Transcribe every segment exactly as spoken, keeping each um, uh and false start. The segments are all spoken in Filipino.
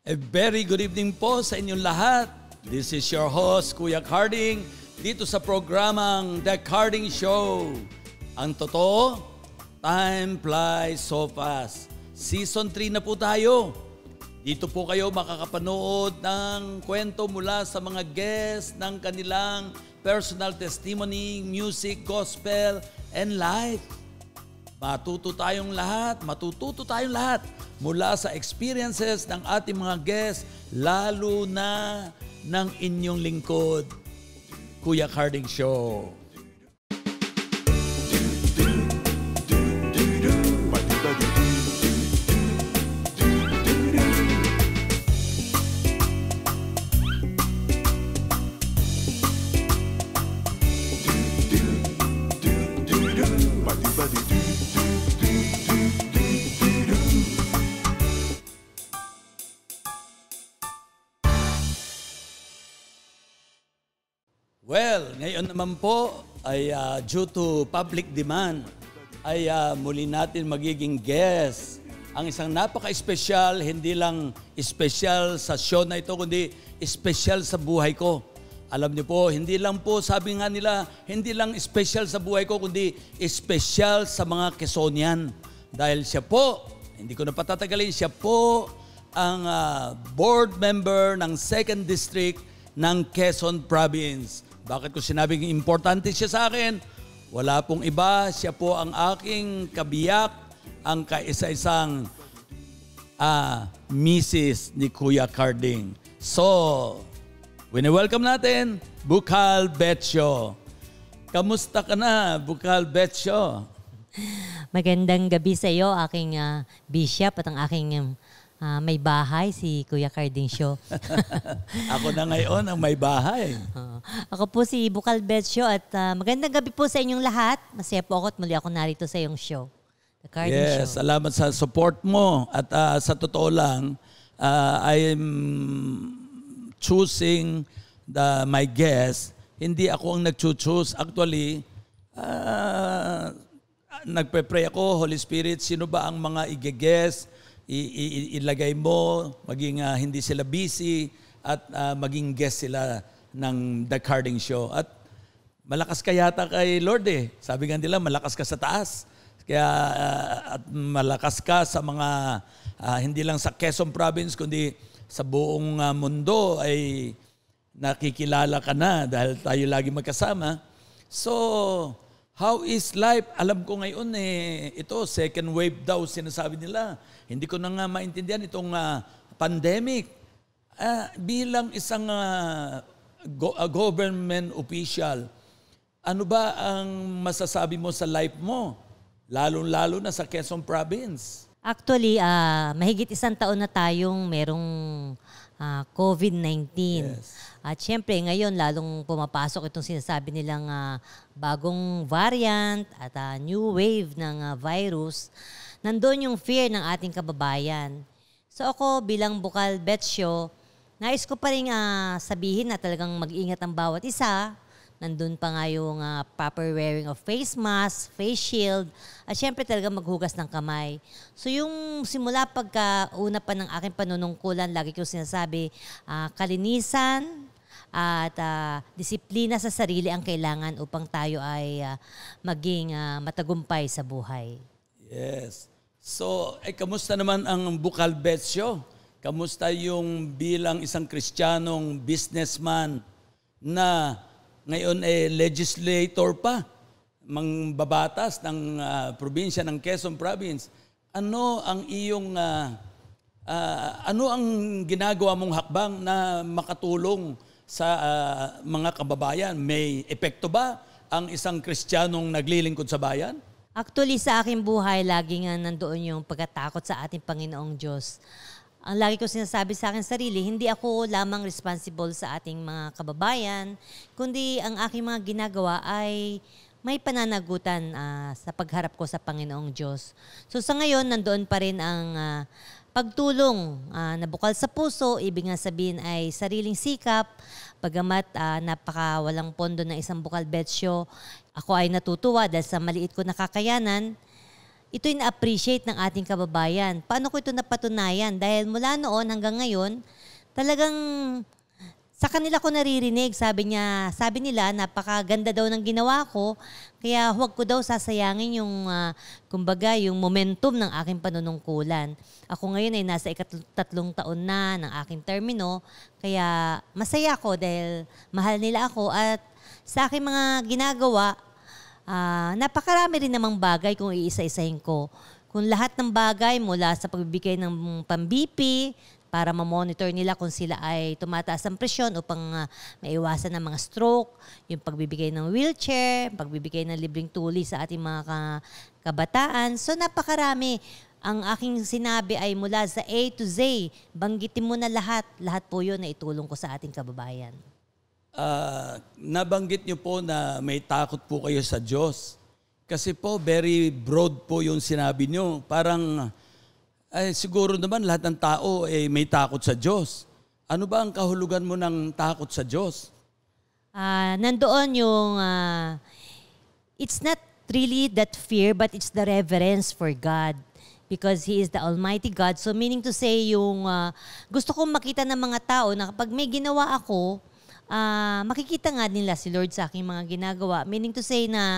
A very good evening po sa inyong lahat. This is your host, Kuya Carding, dito sa programang The Carding Show. Ang totoo, time flies so fast. Season three na po tayo. Dito po kayo makakapanood ng kwento mula sa mga guests ng kanilang personal testimony, music, gospel, and life. Matuto tayong lahat, matututo tayong lahat mula sa experiences ng ating mga guests, lalo na ng inyong lingkod, Kuya Carding Show. Well, ngayon naman po ay uh, due to public demand ay uh, muli natin magiging guest. Ang isang napaka-espesyal, hindi lang espesyal sa show na ito, kundi espesyal sa buhay ko. Alam niyo po, hindi lang po, sabi nga nila, hindi lang espesyal sa buhay ko, kundi espesyal sa mga Quezonian. Dahil siya po, hindi ko na patatagalin, siya po ang uh, board member ng second District ng Quezon Province. Bakit ko sinabing importante siya sa akin? Wala pong iba. Siya po ang aking kabiyak, ang kaisa-isang uh, Missus ni Kuya Carding. So, wini-welcome natin, Bukal Betio. Kamusta ka na, Bukal Betio? Magandang gabi sa iyo, aking uh, bishop at ang aking um, Uh, may bahay, si Kuya Carding Show. Ako na ngayon ang may bahay. Uh, ako po si Bukal Betio at uh, magandang gabi po sa inyong lahat. Masaya po ako at muli ako narito sa iyong show. The Carding yes, Show. Yes, salamat sa support mo. At uh, sa totoo lang, uh, I'm choosing the, my guest. Hindi ako ang nag-choose. Actually, uh, nagpe-pray ako, Holy Spirit, sino ba ang mga i-guest? I- i- ilagay mo, maging uh, hindi sila busy at uh, maging guest sila ng The Carding Show. At malakas ka yata kay Lord eh. Sabi nga nila, malakas ka sa taas. Kaya uh, at malakas ka sa mga, uh, hindi lang sa Quezon Province, kundi sa buong uh, mundo ay nakikilala ka na dahil tayo lagi magkasama. So, how is life? Alam ko ngayon eh, ito, second wave daw sinasabi nila. Hindi ko na nga maintindihan itong uh, pandemic. Uh, bilang isang uh, go- uh, government official, ano ba ang masasabi mo sa life mo? Lalo-lalo na sa Quezon Province. Actually, uh, mahigit isang taon na tayong merong uh, COVID nineteen. Yes. At syempre, ngayon lalong pumapasok itong sinasabi nilang uh, bagong variant at uh, new wave ng uh, virus. Nandun yung fear ng ating kababayan. So ako bilang Bukal Betio, nais ko pa rin uh, sabihin na talagang mag-ingat ang bawat isa. Nandun pa nga yung uh, proper wearing of face mask, face shield, at syempre talaga maghugas ng kamay. So yung simula pagkauna pa ng aking panunungkulan, lagi ko sinasabi, uh, kalinisan at uh, disiplina sa sarili ang kailangan upang tayo ay uh, maging uh, matagumpay sa buhay. Yes. So, eh, kamusta naman ang Bukal Betio? Kamusta yung bilang isang Kristiyanong businessman na ngayon eh legislator pa, mangbabatas ng uh, probinsya ng Quezon Province? Ano ang iyong uh, uh, ano ang ginagawa mong hakbang na makatulong sa uh, mga kababayan? May epekto ba ang isang Kristiyanong naglilingkod sa bayan? Actually, sa aking buhay, lagi nga nandoon yung pagkatakot sa ating Panginoong Diyos. Ang lagi ko sinasabi sa aking sarili, hindi ako lamang responsible sa ating mga kababayan, kundi ang aking mga ginagawa ay may pananagutan uh, sa pagharap ko sa Panginoong Diyos. So sa ngayon, nandoon pa rin ang uh, pagtulong uh, na bukal sa puso, ibig nga sabihin ay sariling sikap, bagamat uh, napaka walang pondo ng isang Bukal Betio, ako ay natutuwa dahil sa maliit ko na kakayanan, ito'y na-appreciate ng ating kababayan. Paano ko ito napatunayan? Dahil mula noon hanggang ngayon, talagang sa kanila ko naririnig, sabi niya, sabi nila, napakaganda daw ng ginawa ko, kaya huwag ko daw sasayangin yung, uh, kumbaga, yung momentum ng aking panunungkulan. Ako ngayon ay nasa ikatatlong taon na ng aking termino, kaya masaya ako dahil mahal nila ako at sa aking mga ginagawa, uh, napakarami rin namang bagay kung iisa-isahin ko. Kung lahat ng bagay mula sa pagbibigay ng pang-B P, para ma-monitor nila kung sila ay tumataas ang presyon upang uh, maiwasan ng mga stroke, yung pagbibigay ng wheelchair, pagbibigay ng libreng tuli sa ating mga ka- kabataan. So napakarami. Ang aking sinabi ay mula sa A to Z. Banggitin mo na lahat. Lahat po yun na itulong ko sa ating kababayan. Uh, nabanggit niyo po na may takot po kayo sa Diyos. Kasi po, very broad po yung sinabi niyo. Parang ay siguro naman lahat ng tao eh, may takot sa Diyos. Ano ba ang kahulugan mo ng takot sa Diyos? Uh, nandoon yung, uh, it's not really that fear, but it's the reverence for God. Because He is the Almighty God. So meaning to say, yung uh, gusto kong makita ng mga tao na kapag may ginawa ako, uh, makikita nga nila si Lord sa aking mga ginagawa. Meaning to say na,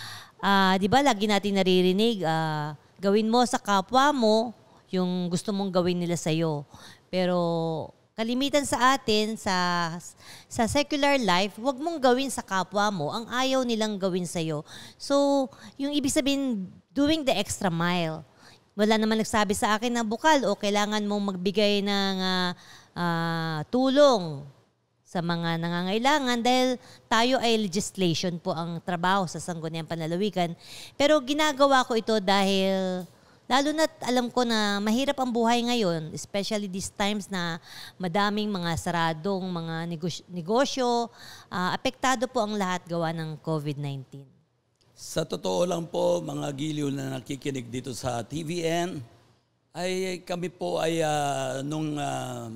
uh, di ba lagi natin naririnig, uh, gawin mo sa kapwa mo, yung gusto mong gawin nila sa'yo. Pero kalimitan sa atin, sa, sa secular life, huwag mong gawin sa kapwa mo ang ayaw nilang gawin sa'yo. So, yung ibig sabihin, doing the extra mile. Wala naman nagsabi sa akin na bukal o kailangan mong magbigay ng uh, uh, tulong sa mga nangangailangan dahil tayo ay legislation po ang trabaho sa Sangguniang Panlalawigan. Pero ginagawa ko ito dahil lalo na't alam ko na mahirap ang buhay ngayon, especially these times na madaming mga saradong mga negosyo, negosyo uh, apektado po ang lahat gawa ng COVID nineteen. Sa totoo lang po, mga giliw na nakikinig dito sa T V N, ay kami po ay uh, nung uh,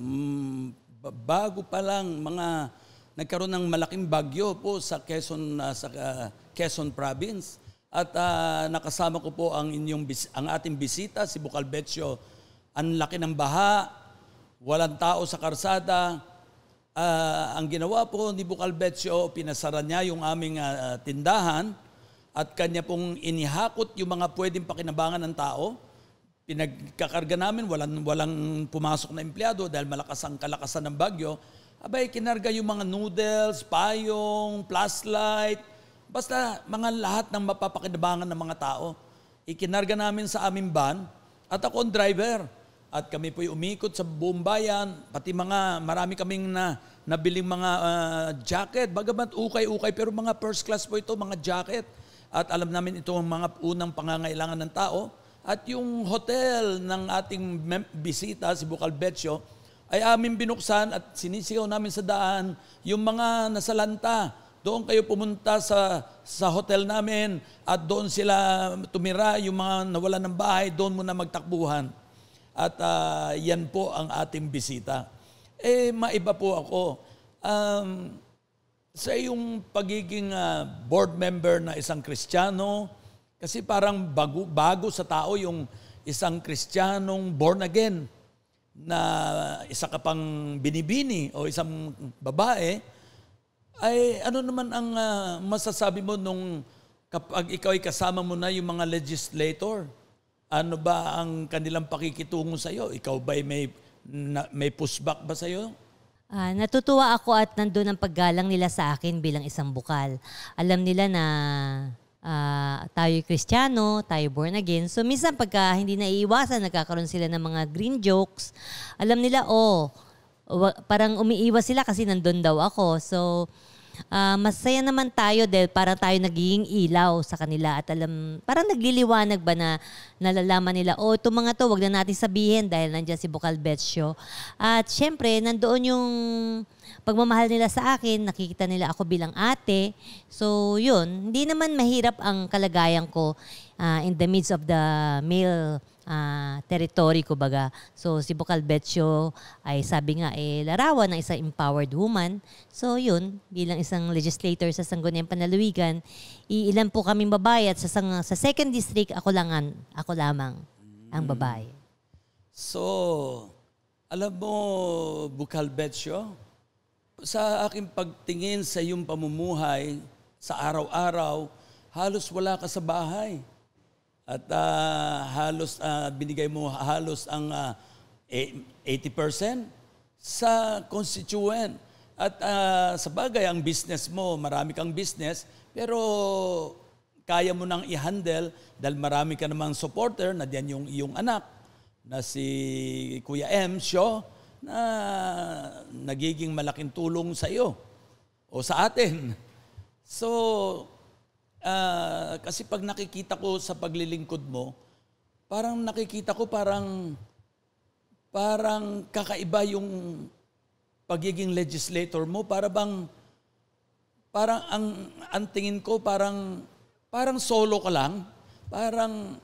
bago pa lang mga nagkaroon ng malaking bagyo po sa Quezon, uh, sa uh, Quezon Province. At uh, nakasama ko po ang inyong ang ating bisita, si Bukal Betio. Ang laki ng baha, walang tao sa karsada. Uh, ang ginawa po ni Bukal Betio, pinasara niya yung aming uh, tindahan at kanya pong inihakot yung mga pwedeng pakinabangan ng tao. Pinagkakarga namin, walang, walang pumasok na empleyado dahil malakas ang kalakasan ng bagyo. Abay, kinarga yung mga noodles, payong, flashlight, basta mga lahat ng mapapakinabangan ng mga tao, ikinarga namin sa aming van at ako ang driver. At kami po'y umikot sa buong bayan, pati mga, marami kaming na, nabiling mga uh, jacket, bagamat ukay-ukay, pero mga first class po ito, mga jacket. At alam namin ito ang mga unang pangangailangan ng tao. At yung hotel ng ating bisita, si Bukal Betio, ay aming binuksan at sinisigaw namin sa daan yung mga nasalanta. Doon kayo pumunta sa, sa hotel namin at doon sila tumira, yung mga nawalan ng bahay, doon muna magtakbuhan. At uh, yan po ang ating bisita. Eh, maiba po ako. Um, sa yung pagiging uh, board member na isang Kristiyano, kasi parang bago, bago sa tao yung isang Kristiyanong born again na isa ka pang binibini o isang babae, ay ano naman ang uh, masasabi mo nung kapag ikaw ay kasama mo na yung mga legislator? Ano ba ang kanilang pakikitungo sa iyo? Ikaw ba ay may, na, may pushback ba sa iyo? Uh, natutuwa ako at nandun ang paggalang nila sa akin bilang isang bukal. Alam nila na uh, tayo Kristiyano, tayo born again. So minsan pagka hindi naiiwasan, nagkakaroon sila ng mga green jokes. Alam nila, oh, parang umiiwas sila kasi nandun daw ako. So Uh, masaya naman tayo dahil parang tayo nagiging ilaw sa kanila at alam, parang nagliliwanag ba na nalalaman nila, oh, itong mga to, wag na natin sabihin dahil nandiyan si Bukal Betio. At syempre, nandoon yung pagmamahal nila sa akin, nakikita nila ako bilang ate. So yun, hindi naman mahirap ang kalagayan ko uh, in the midst of the male ah, territory, kumbaga. So, si Bukal Betio ay sabi nga, eh, larawan ng isang empowered woman. So, yun, bilang isang legislator sa Sangguniang Panlalawigan, iilan po kaming babae at sa, sang- sa second district, ako, lang an, ako lamang ang babae. So, alam mo, Bukal Betio, sa aking pagtingin sa iyong pamumuhay, sa araw-araw, halos wala ka sa bahay. At uh, halos uh, binigay mo halos ang uh, eighty percent sa constituent. At uh, sa bagay, ang business mo, marami kang business, pero kaya mo nang i-handle dahil marami ka namang supporter na diyan yung iyong anak na si Kuya M. Sio na nagiging malaking tulong sa iyo o sa atin. So, Uh, kasi pag nakikita ko sa paglilingkod mo, parang nakikita ko parang parang kakaiba yung pagiging legislator mo. Para bang, parang ang, ang tingin ko parang, parang solo ka lang. Parang,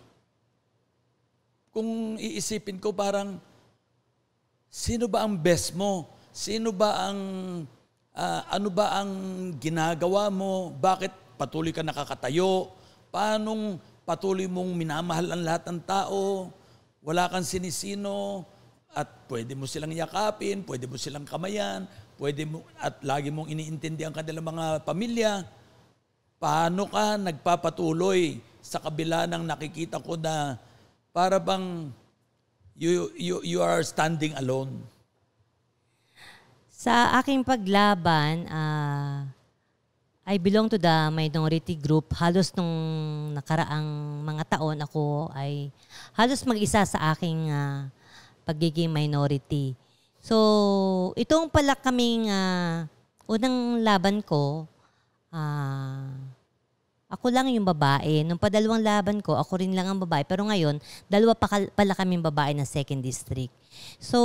kung iisipin ko parang, sino ba ang best mo? Sino ba ang, uh, ano ba ang ginagawa mo? Bakit patuloy ka nakakatayo? Paanong patuloy mong minamahal ang lahat ng tao? Wala kang sinisino at pwede mo silang yakapin, pwede mo silang kamayan, pwede mo, at lagi mong iniintindi ang kanilang mga pamilya. Paano ka nagpapatuloy sa kabila ng nakikita ko na para bang you, you, you are standing alone? Sa aking paglaban, ah... Uh... I belong to the minority group. Halos nung nakaraang mga taon ako ay halos mag-isa sa aking uh, pagiging minority. So, itong pala kaming uh, unang laban ko, uh, ako lang yung babae. Nung padalawang laban ko, ako rin lang ang babae. Pero ngayon, dalawa pa pala kaming babae na second district. So,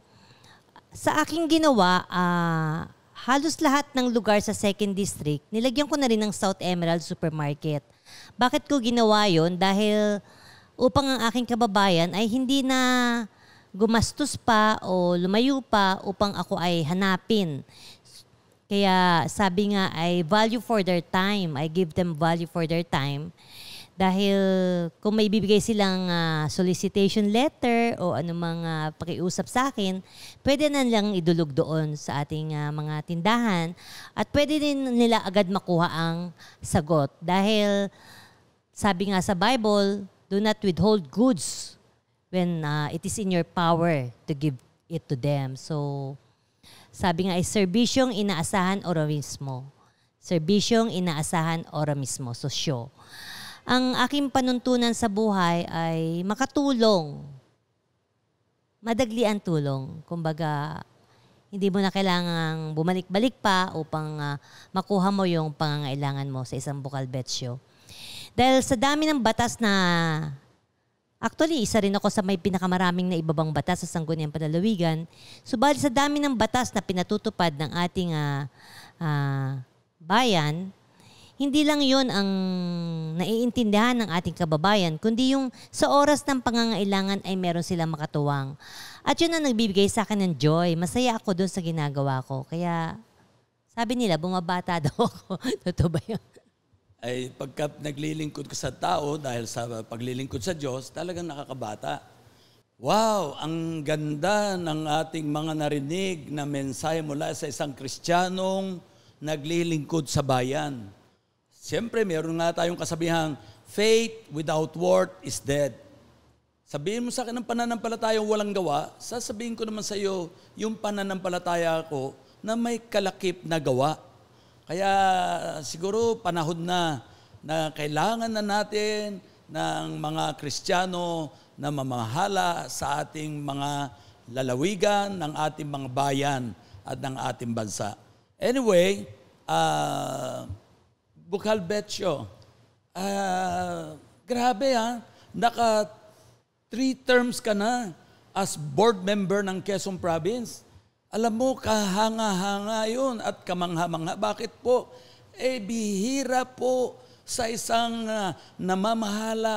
sa aking ginawa, ah... Uh, halos lahat ng lugar sa second district, nilagyan ko na rin ng South Emerald Supermarket. Bakit ko ginawa yon? Dahil upang ang aking kababayan ay hindi na gumastos pa o lumayo pa upang ako ay hanapin. Kaya sabi nga ay value for their time. I give them value for their time. Dahil kung may bibigay silang uh, solicitation letter o anumang uh, pakiusap sa akin, pwede na lang idulog doon sa ating uh, mga tindahan at pwede din nila agad makuha ang sagot. Dahil sabi nga sa Bible, do not withhold goods when uh, it is in your power to give it to them. So, sabi nga ay serbisyong inaasahan ora mismo. Serbisyong inaasahan ora mismo. So, syo. Ang aking panuntunan sa buhay ay makatulong. Madagli ang tulong. Kumbaga, hindi mo na kailangang bumalik-balik pa upang uh, makuha mo yung pangangailangan mo sa isang Bukal Betio. Dahil sa dami ng batas na, actually, isa rin ako sa may pinakamaraming na ibabang batas sa Sangguniang Panlalawigan. Subalit sa dami ng batas na pinatutupad ng ating uh, uh, bayan, hindi lang yon ang naiintindihan ng ating kababayan, kundi yung sa oras ng pangangailangan ay meron silang makatuwang. At yun ang nagbibigay sa akin ng joy. Masaya ako doon sa ginagawa ko. Kaya sabi nila, bumabata daw ako. Totoo ba yun? Ay pagka naglilingkod ka sa tao dahil sa paglilingkod sa Diyos, talagang nakakabata. Wow, ang ganda ng ating mga narinig na mensahe mula sa isang Kristiyanong naglilingkod sa bayan. Siyempre, meron nga tayong kasabihang, faith without work is dead. Sabihin mo sa akin ng pananampalatayang walang gawa, sasabihin ko naman sa iyo yung pananampalataya ko na may kalakip na gawa. Kaya siguro panahon na na kailangan na natin ng mga Kristiyano na mamahala sa ating mga lalawigan, ng ating mga bayan at ng ating bansa. Anyway, uh, Bukal Betio, uh, grabe ha, naka three terms ka na as board member ng Quezon Province. Alam mo, kahanga-hanga yun at kamangha-mangha. Bakit po? Eh, bihira po sa isang uh, namamahala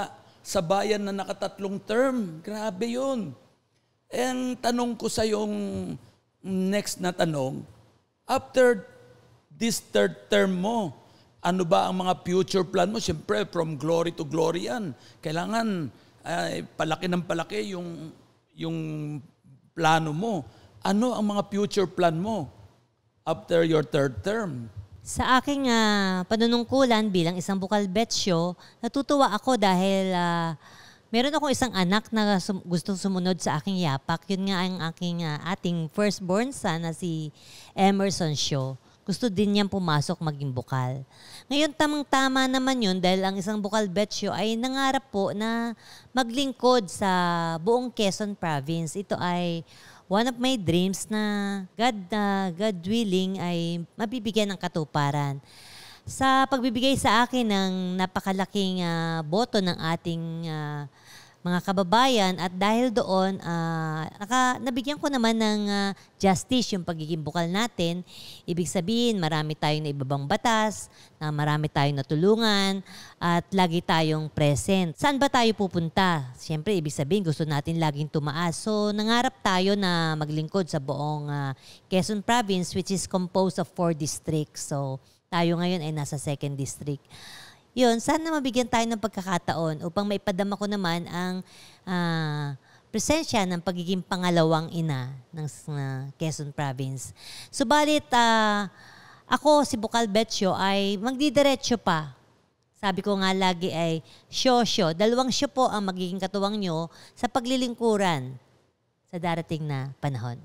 sa bayan na nakatatlong term. Grabe yun. And tanong ko sa yung next na tanong, after this third term mo, ano ba ang mga future plan mo? Siyempre, from glory to glory yan. Kailangan ay, palaki ng palaki yung, yung plano mo. Ano ang mga future plan mo after your third term? Sa aking uh, panunungkulan bilang isang bukal betsyo, natutuwa ako dahil uh, meron akong isang anak na sum- gustong sumunod sa aking yapak. Yun nga ang aking uh, ating firstborn son na si Emerson Shaw. Gusto din niyang pumasok maging bukal. Ngayon, tamang-tama naman yun dahil ang isang bukal betsyo ay nangarap po na maglingkod sa buong Quezon Province. Ito ay one of my dreams na God, uh, God willing ay mabibigyan ng katuparan. Sa pagbibigay sa akin ng napakalaking uh, boto ng ating uh, mga kababayan at dahil doon, uh, naka, nabigyan ko naman ng uh, justice yung pagiging bukal natin. Ibig sabihin, marami tayong naibabang batas, na marami tayong natulungan, at lagi tayong present. Saan ba tayo pupunta? Siyempre, ibig sabihin, gusto natin laging tumaas. So, nangarap tayo na maglingkod sa buong uh, Quezon Province, which is composed of four districts. So, tayo ngayon ay nasa second district. Yun, sana mabigyan tayo ng pagkakataon upang maipadama ko naman ang uh, presensya ng pagiging pangalawang ina ng uh, Quezon Province. Subalit, uh, ako, si Bukal Betsyo, ay magdidiretso pa. Sabi ko nga lagi ay, syo-syo. Dalawang syo po ang magiging katuwang nyo sa paglilingkuran sa darating na panahon.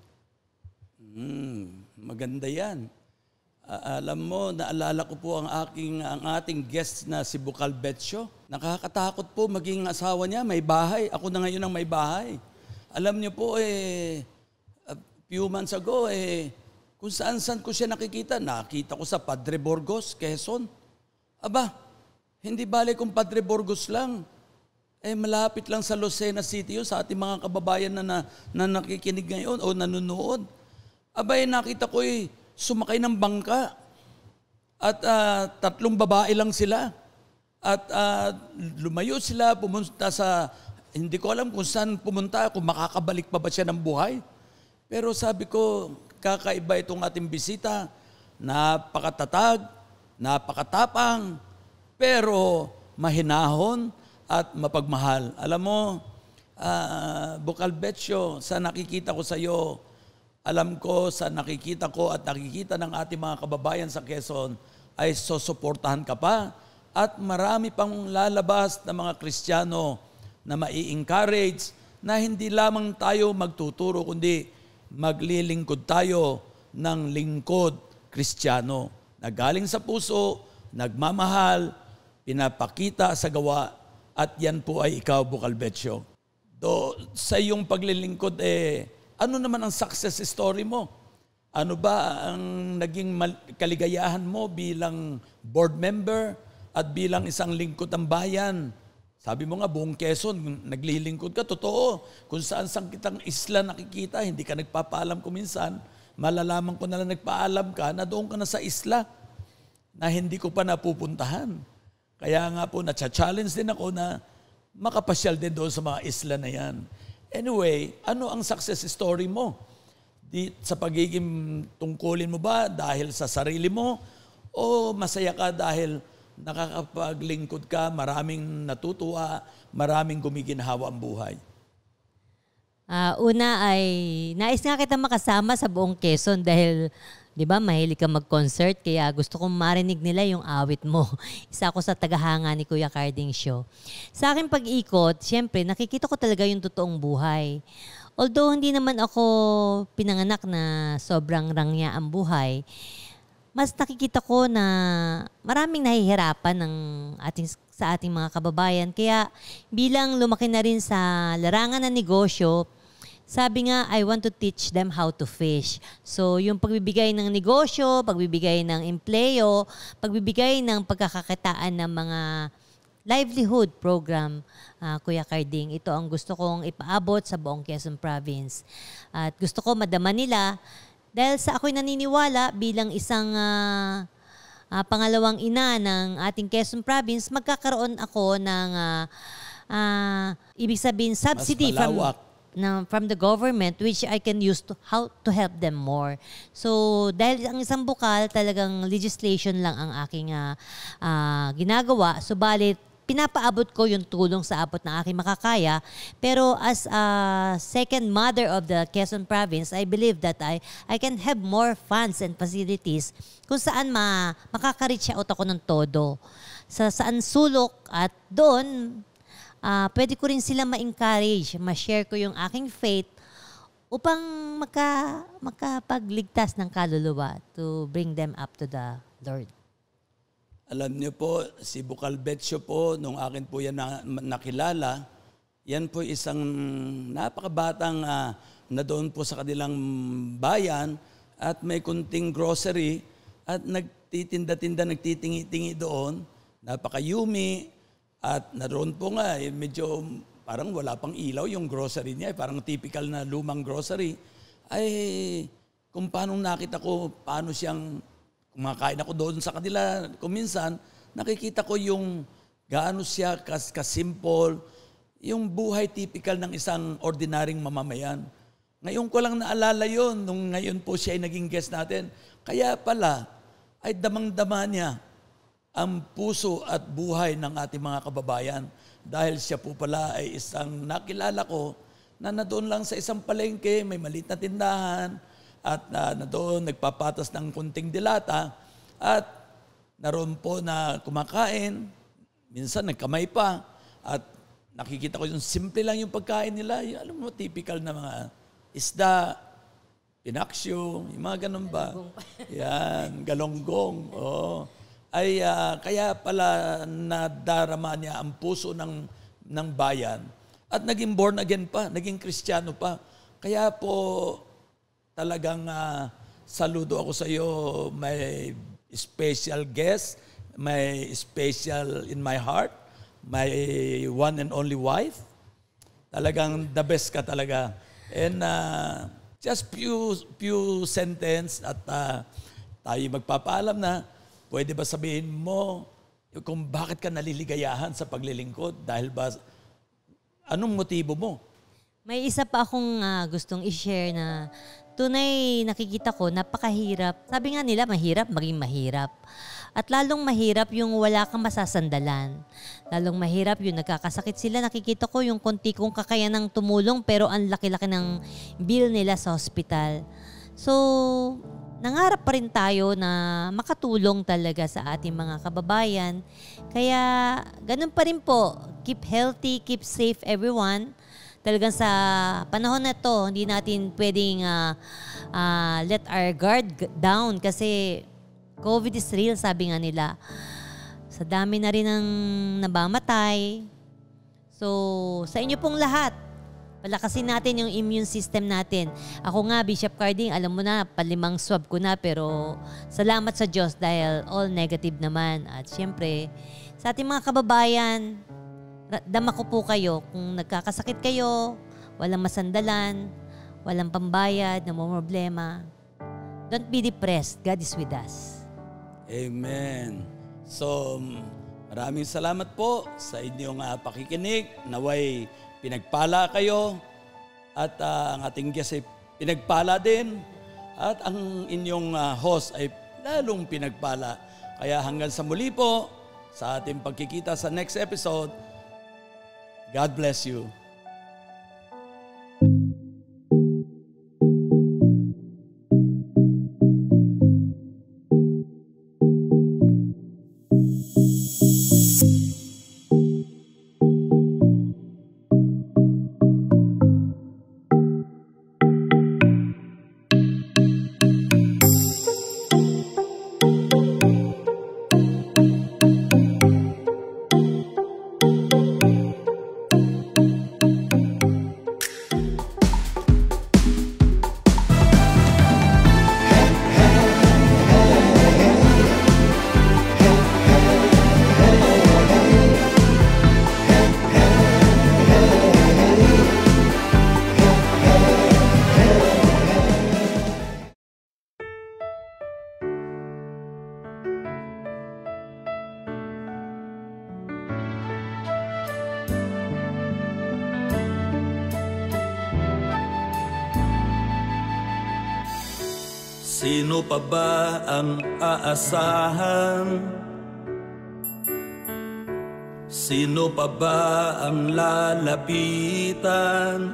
Hmm, maganda yan. Uh, alam mo, naalala ko po ang aking ang ating guest na si Bukal Betsyo. Nakakatakot po maging asawa niya, may bahay. Ako na ngayon ang may bahay. Alam niyo po, eh, a few months ago, eh, kung saan-saan ko siya nakikita, nakita ko sa Padre Burgos, Quezon. Aba, hindi bale kung Padre Burgos lang. Eh, malapit lang sa Lucena City yun, sa ating mga kababayan na, na, na nakikinig ngayon o nanonood. Aba, eh, nakita ko eh, sumakay ng bangka at uh, tatlong babae lang sila at uh, lumayo sila, pumunta sa, hindi ko alam kung saan pumunta, kung makakabalik pa ba siya ng buhay. Pero sabi ko, kakaiba itong ating bisita, napakatatag, napakatapang, pero mahinahon at mapagmahal. Alam mo, uh, Bukal Betsyo, sa nakikita ko sa iyo, alam ko sa nakikita ko at nakikita ng ating mga kababayan sa Quezon ay susuportahan ka pa at marami pang lalabas na mga Kristiyano na mai-encourage na hindi lamang tayo magtuturo kundi maglilingkod tayo ng lingkod Kristiyano na galing sa puso, nagmamahal, pinapakita sa gawa at yan po ay ikaw, Bukal Betsyo. Do, sa iyong paglilingkod eh, ano naman ang success story mo? Ano ba ang naging kaligayahan mo bilang board member at bilang isang lingkod ng bayan? Sabi mo nga, buong Quezon, naglilingkod ka. Totoo, kung saan-saan kitang isla nakikita, hindi ka nagpapaalam ko minsan, malalaman ko na lang nagpaalam ka na doon ka na sa isla na hindi ko pa napupuntahan. Kaya nga po, na-challenge din ako na makapasyal din doon sa mga isla na yan. Anyway, ano ang success story mo? Di, sa pagiging tungkulin mo ba dahil sa sarili mo o masaya ka dahil nakakapaglingkod ka, maraming natutuwa, maraming gumiginhawa ang buhay? Uh, una ay, nais nga kita makasama sa buong Quezon dahil, di ba, mahilig ka mag-concert kaya gusto kong marinig nila yung awit mo. Isa ako sa tagahanga ni Kuya Carding Show. Sa aking pag-ikot, siyempre, nakikita ko talaga yung totoong buhay. Although hindi naman ako pinanganak na sobrang rangya ang buhay, mas nakikita ko na maraming nahihirapan ng ating, sa ating mga kababayan. Kaya bilang lumaki na rin sa larangan ng negosyo, sabi nga, I want to teach them how to fish. So, yung pagbibigay ng negosyo, pagbibigay ng empleyo, pagbibigay ng pagkakakitaan ng mga livelihood program, uh, Kuya Carding, ito ang gusto kong ipaabot sa buong Quezon Province. At gusto ko madama nila dahil sa ako'y naniniwala bilang isang uh, uh, pangalawang ina ng ating Quezon Province, magkakaroon ako ng uh, ah, ibig sabihin, subsidy Mas from, malawak. na, from the government which I can use to how to help them more. So dahil ang isang bukal talagang legislation lang ang aking uh, uh, ginagawa, subalit pinapaabot ko yung tulong sa abot ng aking makakaya. Pero as a second mother of the Quezon Province, I believe that I I can have more funds and facilities kung saan ma, makaka-reach out ako ng todo. Sa saan sulok at doon Uh, pwede ko rin sila ma-encourage, ma-share ko yung aking faith upang maka, makapagligtas ng kaluluwa to bring them up to the Lord. Alam niyo po, si Bukal Betsyo po, nung akin po yan na, nakilala, yan po isang napakabatang uh, na doon po sa kanilang bayan at may kunting grocery at nagtitinda-tinda, nagtitingi-tingi doon, napaka-yumi. At naroon po nga, eh, medyo parang wala pang ilaw yung grocery niya. Eh, parang typical na lumang grocery. Ay, kung paano nakita ko, paano siyang kumakain ako doon sa kanila. Kung minsan, nakikita ko yung gaano siya kas kasimple, yung buhay typical ng isang ordinaryong mamamayan. Ngayon ko lang naalala yon nung ngayon po siya ay naging guest natin. Kaya pala, ay damang-dama niya ang puso at buhay ng ating mga kababayan. Dahil siya po pala ay isang nakilala ko na nadoon lang sa isang palengke, may maliit na tindahan, at uh, nadoon nagpapatas ng kunting dilata, at naroon po na kumakain, minsan nagkamay pa, at nakikita ko yung simple lang yung pagkain nila, yung, alam mo, typical na mga isda, pinaksyo, yung mga ganun ba? Yan, galonggong, oo. Ay uh, kaya pala nadarama niya ang puso ng, ng bayan at naging born again pa, naging Kristiyano pa. Kaya po talagang uh, saludo ako sa iyo, may special guest, may special in my heart, my one and only wife. Talagang the best ka talaga. And uh, just few, few sentence at uh, tayo magpapaalam na. Pwede ba sabihin mo kung bakit ka naliligayahan sa paglilingkod? Dahil ba, anong motibo mo? May isa pa akong uh, gustong i-share na tunay nakikita ko, napakahirap. Sabi nga nila, mahirap maging mahirap. At lalong mahirap yung wala kang masasandalan. Lalong mahirap yung nagkakasakit sila. Nakikita ko yung konti kong kakayanang tumulong pero ang laki-laki ng bill nila sa hospital. So, nangarap pa rin tayo na makatulong talaga sa ating mga kababayan. Kaya ganun pa rin po. Keep healthy, keep safe everyone. Talagang sa panahon na to, hindi natin pwedeng uh, uh, let our guard down kasi COVID is real, sabi nga nila. Sa dami na rin ng nabamatay. So, sa inyo pong lahat, palakasin natin yung immune system natin. Ako nga, Bishop Carding, alam mo na, palimang swab ko na, pero salamat sa Diyos dahil all negative naman. At syempre, sa ating mga kababayan, dama ko po kayo, kung nagkakasakit kayo, walang masandalan, walang pambayad, namumroblema, don't be depressed. God is with us. Amen. So, maraming salamat po sa inyong uh, pakikinig. Naway pinagpala kayo at uh, ang ating guest ay pinagpala din at ang inyong uh, host ay lalong pinagpala. Kaya hanggang sa muli po sa ating pagkikita sa next episode, God bless you. Sino pa ba ang aasahan? Sino pa ba ang lalapitan?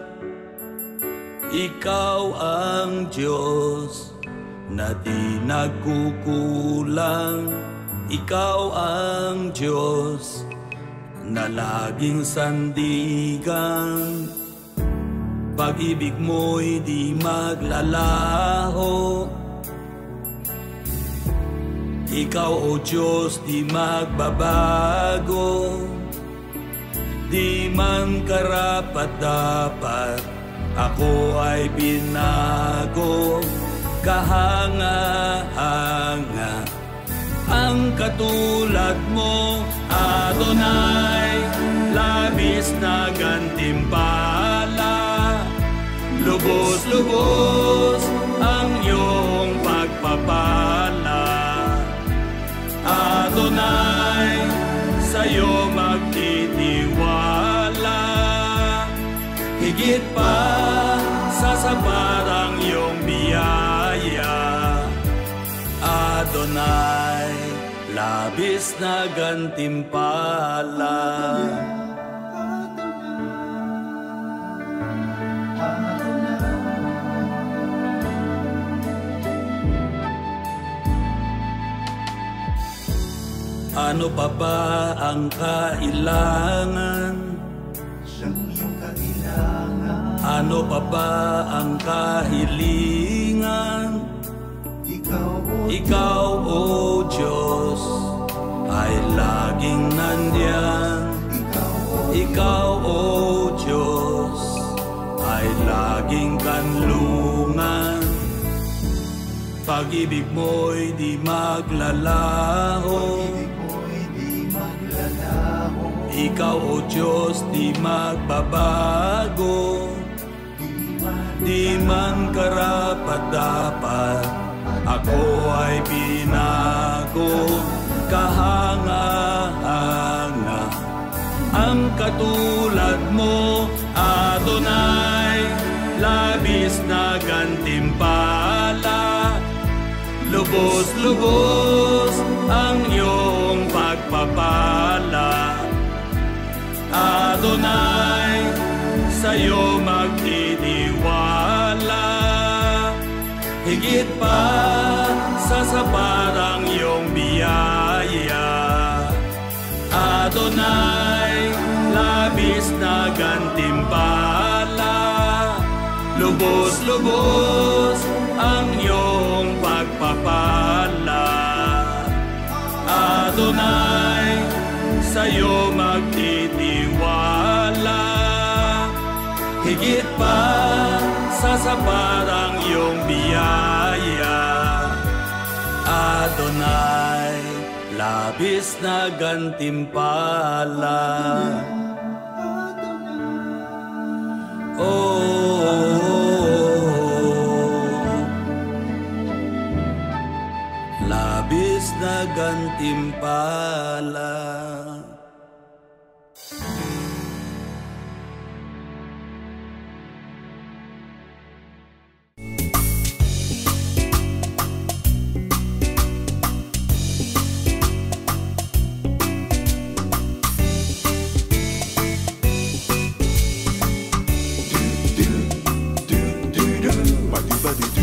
Ikaw ang Diyos na di nagkukulang. Ikaw ang Diyos na laging sandigan. Pag-ibig mo'y di maglalaho. Ikaw, O Diyos, di magbabago. Di man karapat-dapat ako ay binago. Kahanga-hanga ang katulad mo, Adonai, labis na gantimpala. Lubos-lubos ang iyong pagpapala. Adonai, sa'yo magtitiwala. Higit pa sa sapat ang iyong biyaya. Adonai, labis na gantimpala. Ano pa ba ang kailangan? Siyang iyong kailangan. Ano pa ba ang kahilingan? Ikaw, O Ikaw, O Diyos, ay laging nandiyan. Ikaw, O Ikaw, O Diyos, ay laging kanlungan. Pag-ibig mo'y di maglalaho. Pag-ibig mo'y di maglalaho. Ikaw, O Diyos, di magbabago. Di man karapat-dapat ako ay binago. Kahanga-hanga ang katulad mo, Adonai, labis na gantimpala. Lubos-lubos ang iyong pagpapala. Adonai, sa'yo magtitiwala. Higit pa sa sapat ang iyong biyaya. Adonai, labis na gantimpala. Lubos-lubos ang iyong pagpapala. Adonai, sa'yo magtitiwala. Higit pa sa sapat ang iyong biyaya. Adonai, labis na gantimpala. Oh, labis na gantimpala. Badu badu